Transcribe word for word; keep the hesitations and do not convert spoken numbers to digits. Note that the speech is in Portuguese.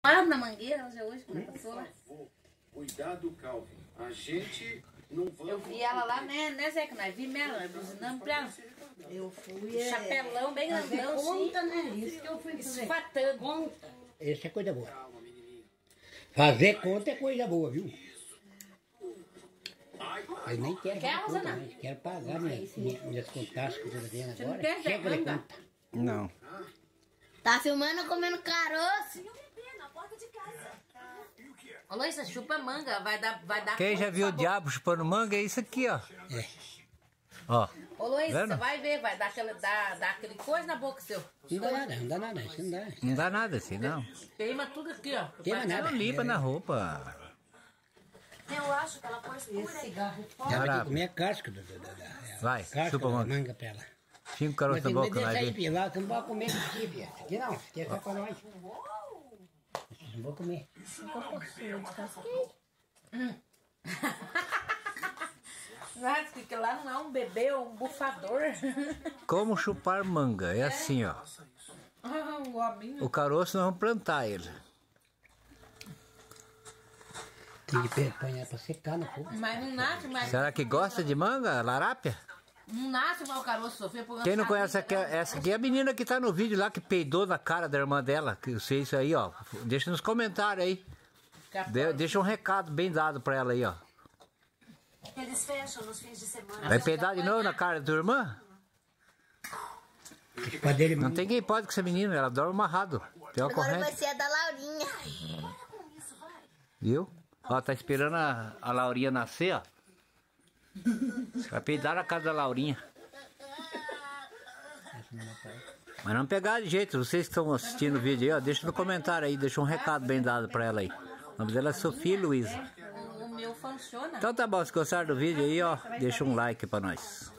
Ah, na mangueira, já hoje, quando passou lá. Cuidado, Calvin. A gente não vai... Eu vi ela lá, né, né, Zeca? Nós vimos ela, nós buzinamos pra ela. Eu fui... É, chapelão bem grandão, conta, né? Isso que eu fui fazer. Esfatando. Conta. Essa é coisa boa. Fazer conta é coisa boa, viu? Eu nem quero Quer, fazer conta, Rosana? mas quero pagar minha, minha, minhas contas que eu tô devendo Você não agora. quer, Zé? Chega de Manda. conta. Não. Tá filmando comendo caroço? Ô, Luísa, chupa manga, vai dar, vai dar... Quem já viu o diabo chupando manga é isso aqui, ó. É. Ó. Ô, Luísa, Vendo? você vai ver, vai dar aquele, dar, dar aquele coisa na boca seu. Não dá nada, não dá nada, isso não dá. Não dá nada assim, não. Queima tudo aqui, ó. Queima Vai- nada. Não limpa na roupa. Eu acho que ela pôs por Esse aí. cigarro Ela vai ter Caraca. que comer a casca da, da, da, da Vai, casca chupa da manga. manga pra ela. Cinco caroços Mas na tem que boca, deixar vai aí, ver. filho, lá, que eu não vou comer isso aqui, filho. Isso aqui não, isso aqui é só pra nós. Não vou comer. Mas que lá não é um bebê, é um bufador. Como chupar manga? É assim, ó. Ah, o hominho. O caroço nós vamos plantar ele. Tem que apanhar pra secar no fogo. Mas não nasce, mas Será que gosta de manga, larápia? não nasce o mau caroço, Sofia. por Quem não lançar conhece vida, essa aqui, essa aqui é a menina que tá no vídeo lá, que peidou na cara da irmã dela. Que eu sei isso aí, ó. Deixa nos comentários aí. Capaz. De- deixa um recado bem dado pra ela aí, ó. Eles fecham nos fins de semana. Vai peidar de novo na cara da tua irmã? Pra dele, Não tem quem pode com essa menina, ela dorme amarrado. Tem uma Agora vai corrente, ser a da Laurinha. viu? Ó, tá esperando a, a Laurinha nascer, ó. Vai peidar na casa da Laurinha. Mas não pegar de jeito, vocês que estão assistindo o vídeo aí, ó, deixa no comentário aí, deixa um recado bem dado pra ela aí. O nome dela é Sofia Luísa. O, o meu funciona. Então tá bom, se gostaram do vídeo aí, ó, deixa um like pra nós.